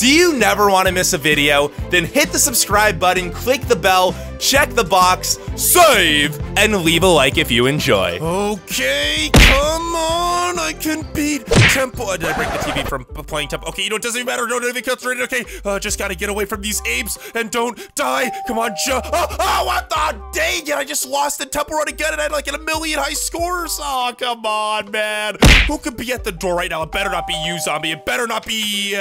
Do you never want to miss a video? Then hit the subscribe button, click the bell, check the box, save, and leave a like if you enjoy. Okay, come on, I can beat Temple. Did I break the TV from playing Temple? Okay, you know, it doesn't even matter, don't even concentrate. Okay, just gotta get away from these apes and don't die. Come on, what the dang it, I just lost the Temple Run again and I had like a million high scores. Oh, come on, man. Who could be at the door right now? It better not be you, zombie. It better not be,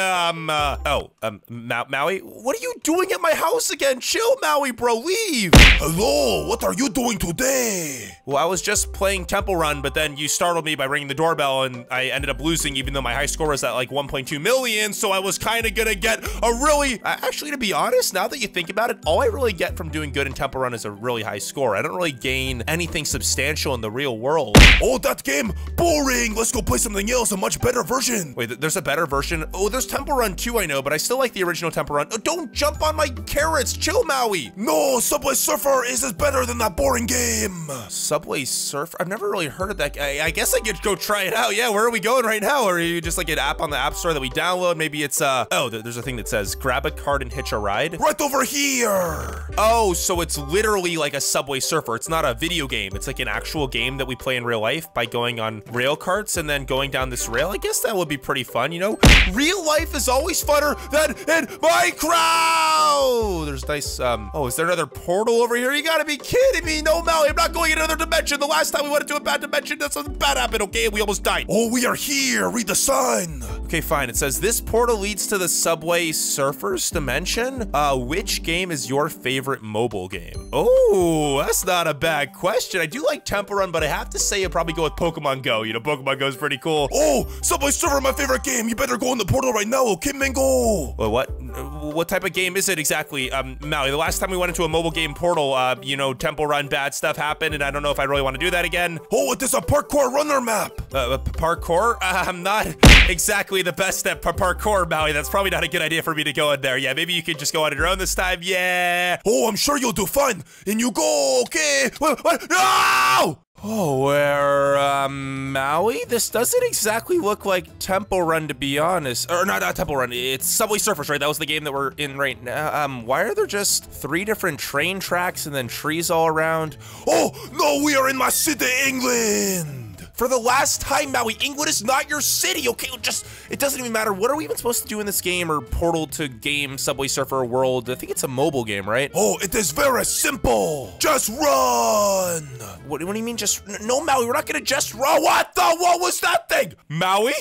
Maui? What are you doing at my house again? Chill, Maui, bro, leave. Hello, what are you doing today? Well, I was just playing Temple Run, but then you startled me by ringing the doorbell and I ended up losing even though my high score was at like 1.2 million, so I was kind of gonna get a really, actually, to be honest, now that you think about it, all I really get from doing good in Temple Run is a really high score. I don't really gain anything substantial in the real world. Oh, that game, boring. Let's go play something else, a much better version. Wait, there's a better version? Oh, there's Temple Run 2, I know, but I still like the original Temple Run. Oh, don't jump on my carrots. Chill, Maui. No, Subway Surfer is better than that boring game. Subway Surfer? I've never really heard of that. I guess I could go try it out. Yeah, where are we going right now? Or are you just like an app on the App Store that we download? Maybe it's, oh, there's a thing that says grab a card and hitch a ride. Right over here. Oh, so it's literally like a Subway Surfer. It's not a video game. It's like an actual game that we play in real life by going on rail carts and then going down this rail. I guess that would be pretty fun, you know? Real life is always funner than in Minecraft. There's nice, oh, is there another portal over here? You gotta be kidding me. No, Maui, I'm not going in another dimension. The last time we went into a bad dimension, something bad happened, okay? We almost died. Oh, we are here. Read the sign. Okay, fine. It says this portal leads to the Subway Surfers dimension. Which game is your favorite mobile game? Oh, that's not a bad question. I do like Temple Run, but I have to say I'd probably go with Pokemon Go. You know, Pokemon Go is pretty cool. Oh, Subway Surfer, my favorite game. You better go in the portal right now, okay, Mingo? Well, what type of game is it exactly? Maui, the last time we went into a mobile game portal, you know, Temple Run, bad stuff happened, and I don't know if I really want to do that again. Oh, it is a parkour runner map. Parkour? I'm not exactly the best at parkour, Maui. That's probably not a good idea for me to go in there. Yeah, maybe you could just go on your own this time. Yeah. Oh, I'm sure you'll do fine. In you go, okay. What? No! Oh, Maui? This doesn't exactly look like Temple Run, to be honest. Or not Temple Run, it's Subway Surfers, right? That was the game that we're in right now. Why are there just 3 different train tracks and then trees all around? Oh, no, we are in my city, England! For the last time, Maui, England is not your city, okay? It doesn't even matter. What are we even supposed to do in this game or Portal to Game Subway Surfer World? I think it's a mobile game, right? Oh, it is very simple. Just run. What do you mean just, no, Maui, we're not gonna just run. What was that thing? Maui?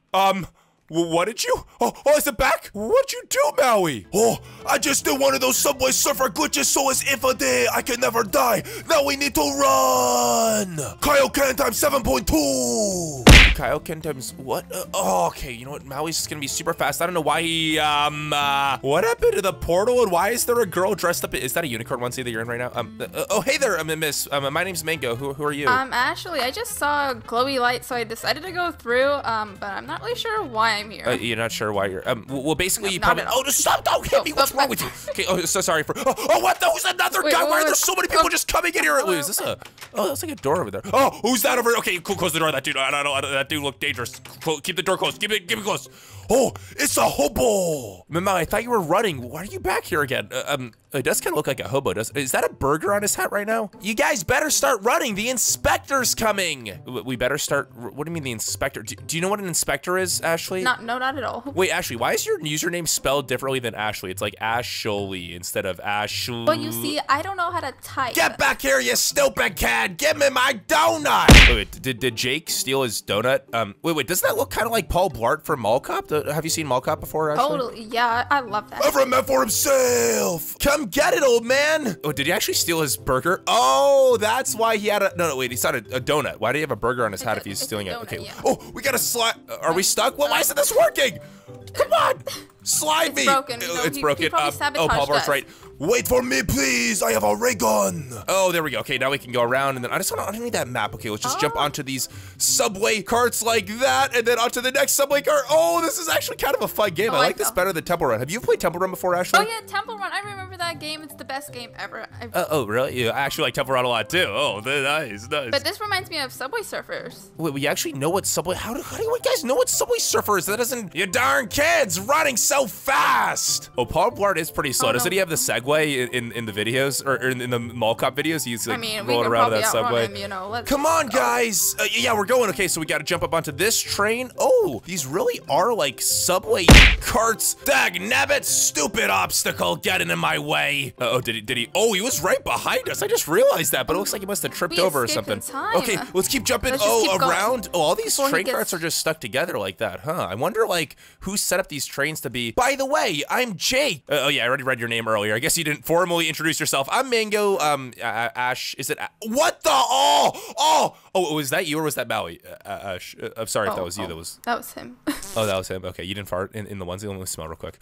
What did you? Oh, is it back? What'd you do, Maui? Oh, I just did one of those Subway Surfer glitches so as if a day I can never die. Now we need to run. Kaioken times 7.2. Kaioken times what? Okay, you know what? Maui's just gonna be super fast. I don't know why he, what happened to the portal and why is there a girl dressed up? Is that a unicorn onesie that you're in right now? Oh, hey there, miss. My name's Mango. Who are you? Ashley, I just saw a glowy light, so I decided to go through, but I'm not really sure why I'm here. You're not sure why you're, well, basically, no, you probably, just stop, don't hit me, what's wrong with you? Okay, oh, so sorry for, what, that was another guy, why are there so many people just coming in here? Wait, is this that's like a door over there. Oh, who's that over, okay, cool, close the door, that dude, I don't know, that dude looked dangerous. Keep the door closed, keep it closed. Oh, it's a hobo! Mama, I thought you were running. Why are you back here again? It does kind of look like a hobo. Is that a burger on his hat right now? You guys better start running. The inspector's coming. We better start. What do you mean the inspector? Do you know what an inspector is, Ashley? No, not at all. Wait, Ashley, why is your username spelled differently than Ashley? It's like Ashley instead of Ashley. But you see, I don't know how to type. Get back here, you stupid kid! Give me my donut! Wait, did Jake steal his donut? Wait, doesn't that look kind of like Paul Blart from Mall Cop? Have you seen Mall Cop before, Ashley? Totally, yeah, I love that. Every man for himself! Come get it, old man! Oh, did he actually steal his burger? Oh, that's why he had a, no, wait, he's not a donut. Why do you have a burger on his hat if he's stealing it? Okay, yeah. Oh, we gotta slide, are we stuck? Well, why isn't this working? Come on! Slide me! It's broken. No, it's broken. He probably sabotaged Paul Bart's us. right. Wait for me, please. I have a ray gun. Oh, there we go. Okay, now we can go around, and then I don't need that map. Okay, let's just jump onto these subway carts like that, and then onto the next subway cart. Oh, this is actually kind of a fun game. I like this better than Temple Run. Have you played Temple Run before, Ashley? Oh yeah, Temple Run. I remember that. that game. It's the best game ever. Oh, really? You actually like Temple Run a lot too. Oh, nice. But this reminds me of Subway Surfers. Wait, we actually know what Subway... How do you guys know what Subway Surfer is? That doesn't... You darn kids running so fast! Oh, Paul Blart is pretty slow. Doesn't he have the Segway in the videos? Or in the Mall Cop videos? He's like rolling around in that Subway. Him, you know, Come on, guys! Yeah, we're going. Okay, so we gotta jump up onto this train. Oh, these really are like Subway carts. Dagnabbit, stupid obstacle getting in my way. Oh, did he? Oh, he was right behind us. I just realized that, but it looks like he must have tripped over or something. Okay, let's keep jumping. Around. Oh, all these train carts are just stuck together like that, huh? I wonder, like, who set up these trains to be. By the way, I'm Jake. Oh yeah, I already read your name earlier. I guess you didn't formally introduce yourself. I'm Mango. Ash. Is it? What the? Oh, was that you or was that Maui? Ash. I'm sorry if that was you. That was him. Oh, that was him. Okay, you didn't fart in the onesie. Let me smell real quick.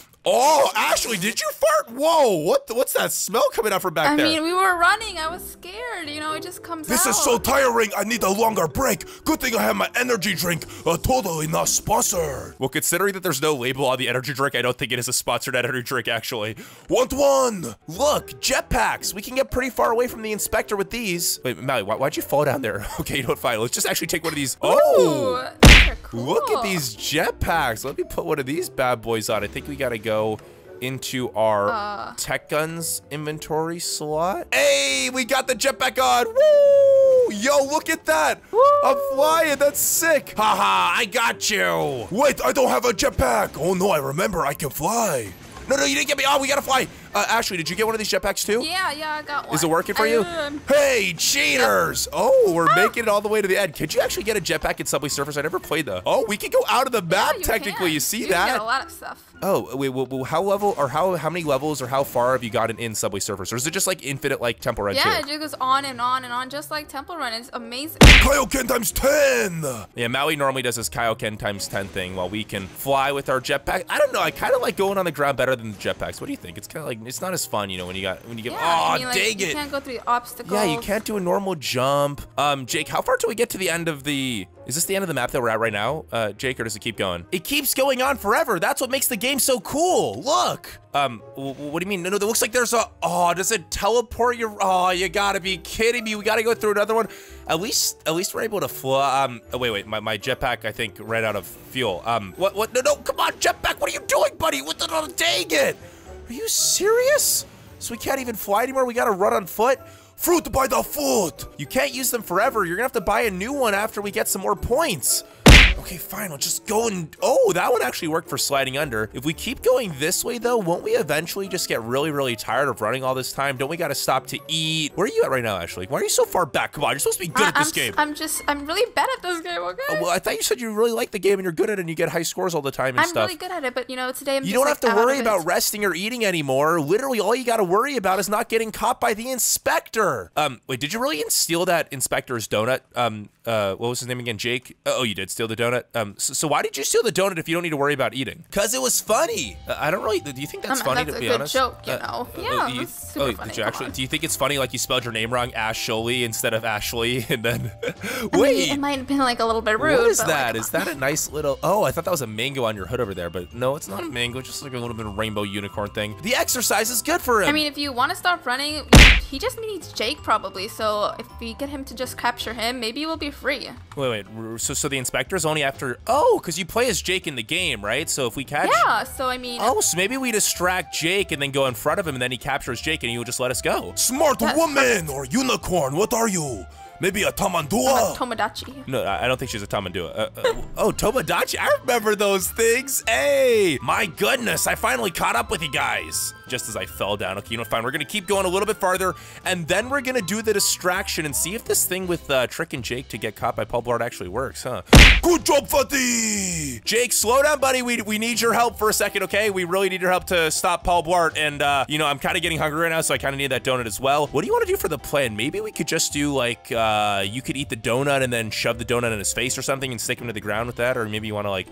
Oh, Ashley, did you fart? Whoa, what's that smell coming out from back there? I mean, we were running. I was scared. You know, it just comes out. This is so tiring. I need a longer break. Good thing I have my energy drink. Totally not sponsored. Well, considering that there's no label on the energy drink, I don't think it is a sponsored energy drink, actually. Want one? Look, jetpacks. We can get pretty far away from the inspector with these. Wait, Maui, why'd you fall down there? Okay, you know what, fine. Let's just actually take one of these. Oh! Ooh, these are cool. Look at these jetpacks. Let me put one of these bad boys on. I think we gotta go into our tech guns inventory slot. Hey, we got the jetpack on. Woo! Yo, look at that. Woo! I'm flying. That's sick. Haha, I got you. Wait, I don't have a jetpack. Oh no, I remember I can fly. No, you didn't get me. Oh, we gotta fly. Ashley, did you get one of these jetpacks too? Yeah, I got one. Is it working for you? Hey, cheaters! Oh, we're making it all the way to the end. Could you actually get a jetpack in Subway Surfers? I never played that. Oh, we can go out of the map technically. You see that? You can get a lot of stuff. Oh, wait, well, how many levels or how far have you gotten in Subway Surfers? Or is it just like infinite like Temple Run 2? Yeah, it just goes on and on and on, just like Temple Run. It's amazing. Kaioken times 10! Yeah, Maui normally does his Kaioken times 10 thing while we can fly with our jetpack. I don't know, I kind of like going on the ground better than the jetpacks. What do you think? It's kind of like, it's not as fun, you know, when you get, I mean, like, dang it. You can't go through the obstacles. Yeah, you can't do a normal jump. Jake, how far till we get to the end of the, is this the end of the map that we're at right now? Jake, or does it keep going? It keeps going on forever. That's what makes the game so cool. Look. What do you mean? No, it looks like there's a, does it teleport you? Oh, you gotta be kidding me. We gotta go through another one. At least we're able to fly. Wait, my jetpack, I think, ran out of fuel. What? No, come on, jetpack. What are you doing, buddy? What the, dang it. Are you serious? So we can't even fly anymore? We gotta run on foot? Fruit by the foot! You can't use them forever. You're gonna have to buy a new one after we get some more points. Okay, fine, I'll just go and... Oh, that would actually work for sliding under. If we keep going this way, though, won't we eventually just get really, really tired of running all this time? Don't we gotta stop to eat? Where are you at right now, Ashley? Why are you so far back? Come on, you're supposed to be good at this game. I'm really bad at this game, okay? Well, I thought you said you really like the game and you're good at it and you get high scores all the time and stuff. I'm really good at it, but, you know, today I'm You don't have to worry about resting or eating anymore. Literally, all you gotta worry about is not getting caught by the inspector. Wait, did you really steal that inspector's donut? What was his name again? Jake? Oh, you did steal the donut? So why did you steal the donut if you don't need to worry about eating? Cause it was funny. I don't really, do you think that's funny, to be honest? That's a good joke, you know? Yeah, that's super funny. Did you actually, do you think it's funny like you spelled your name wrong, Ashley, instead of Ashley, and then, I mean, it might have been like a little bit rude. What is that? Like, is that a nice little, I thought that was a mango on your hood over there, but no, it's not a mango, just like a little bit of rainbow unicorn thing. The exercise is good for him. I mean, if you want to stop running, he just needs Jake probably, so if we get him to just capture him, maybe we'll be free. Wait, so the inspector's only after, because you play as Jake in the game, right? So if we catch... Yeah, so I mean... so maybe we distract Jake and then go in front of him and then he captures Jake and he will just let us go. Smart woman or unicorn, what are you? Maybe a Tamandua? Tomodachi. No, I don't think she's a Tamandua. Tomodachi? I remember those things. Hey, my goodness, I finally caught up with you guys. Just as I fell down. Okay, you know, fine. We're gonna keep going a little bit farther, and then we're gonna do the distraction and see if this thing with Trick and Jake to get caught by Paul Blart actually works, huh? Good job, Fatty! Jake, slow down, buddy. We need your help for a second, okay? We really need your help to stop Paul Blart, and, you know, I'm kind of getting hungry right now, so I kind of need that donut as well. What do you want to do for the plan? Maybe we could just do, like, you could eat the donut and then shove the donut in his face or something and stick him to the ground with that, or maybe you want to, like,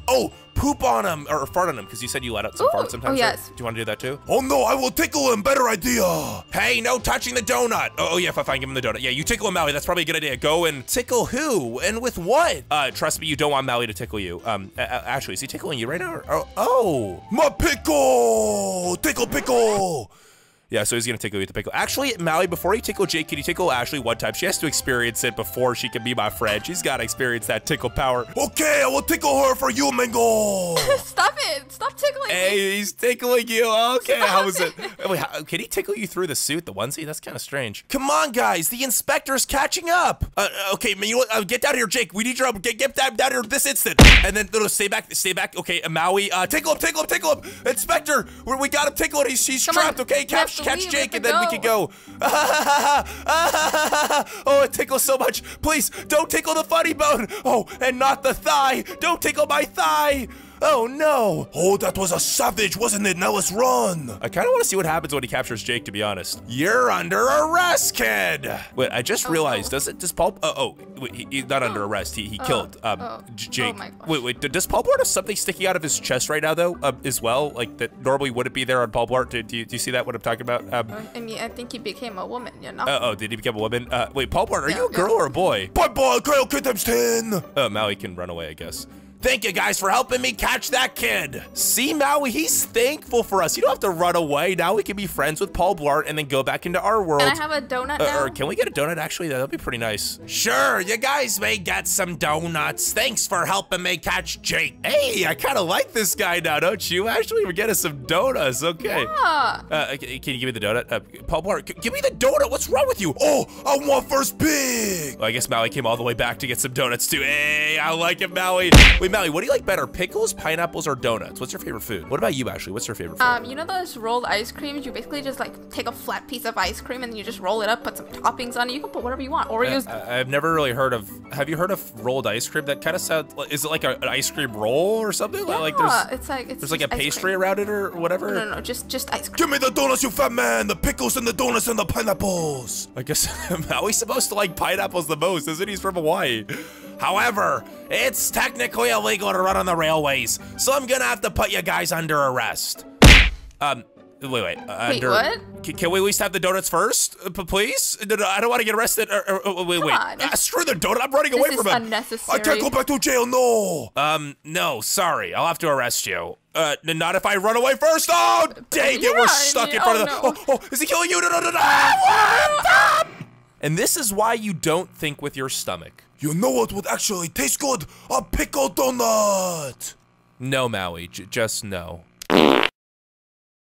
poop on him, or fart on him, because you said you let out some farts sometimes. Oh, yes. Right? Do you want to do that too? Oh no, I will tickle him. Better idea. Hey, no touching the donut. Oh yeah, fine, give him the donut. Yeah, you tickle him, Maui. That's probably a good idea. Go and tickle who? And with what? Trust me, you don't want Maui to tickle you. Actually, is he tickling you right now? My pickle! Tickle pickle! Yeah, so he's gonna tickle you with the pickle. Actually, Maui, before you tickle Jake, can you tickle Ashley one time? She has to experience it before she can be my friend. She's gotta experience that tickle power. Okay, I will tickle her for you, Mango. Stop it! Stop tickling me! Hey, he's tickling you. Okay, Stop how was it? it. Wait, can he tickle you through the suit, the onesie? That's kind of strange. Come on, guys. The inspector's catching up. Okay, man, you know what? Get down here, Jake. We need your help. Get down here this instant. And then, no, stay back. Okay, Maui, tickle him. Inspector, we got him tickled. He's trapped, okay? Catch Jake, and then we can go. Oh, it tickles so much. Please, don't tickle the funny bone. Oh, and not the thigh. Don't tickle my thigh. Oh, no. Oh, that was a savage, wasn't it? Now let's run. I kind of want to see what happens when he captures Jake, to be honest. You're under arrest, kid. Wait, I just realized, does Paul... wait, he's not under arrest. He killed Jake. Oh my gosh. Wait, does Paul Blart have something sticking out of his chest right now, though, as well? Like, that normally wouldn't be there on Paul Blart. Do you see that, what I'm talking about? I mean, I think he became a woman, you know? Did he become a woman? Wait, Paul Blart, are you a girl or a boy? Bye-bye, Kyle Kid times 10. Oh, Maui can run away, I guess. Thank you guys for helping me catch that kid. See, Maui, he's thankful for us. You don't have to run away. Now we can be friends with Paul Blart and then go back into our world. Can I have a donut now? Or can we get a donut, actually? That'd be pretty nice. Sure, you guys may get some donuts. Thanks for helping me catch Jake. Hey, I kind of like this guy now, don't you? Actually, we're getting some donuts, okay. Yeah. Can you give me the donut? Paul Blart, give me the donut. What's wrong with you? Oh, I want first pick. Well, I guess Maui came all the way back to get some donuts, too. Hey, I like it, Maui. Wait, Maui, what do you like better? Pickles, pineapples, or donuts? What's your favorite food? What about you, Ashley? What's your favorite food? You know those rolled ice creams? You basically just like take a flat piece of ice cream and then you just roll it up, put some toppings on it. You can put whatever you want. Oreos. I've never really heard of. Have you heard of rolled ice cream? That kind of sounds. Is it like an ice cream roll or something? Yeah, like there's like a pastry around it or whatever. No, just ice cream. Give me the donuts, you fat man. The pickles and the donuts and the pineapples. I guess Maui's supposed to like pineapples the most, isn't he? He's from Hawaii. However, it's technically illegal to run on the railways, so I'm gonna have to put you guys under arrest. Wait, what? Can we at least have the donuts first, please? No, I don't want to get arrested. Wait. Screw the donut. I'm running away from it. Unnecessary. I can't go back to jail. No. No. Sorry. I'll have to arrest you. Not if I run away first. Oh, dang it. We're stuck in front of the. Oh, is he killing you? No. And this is why you don't think with your stomach. You know what would actually taste good? A pickle donut. No, Maui. Just no.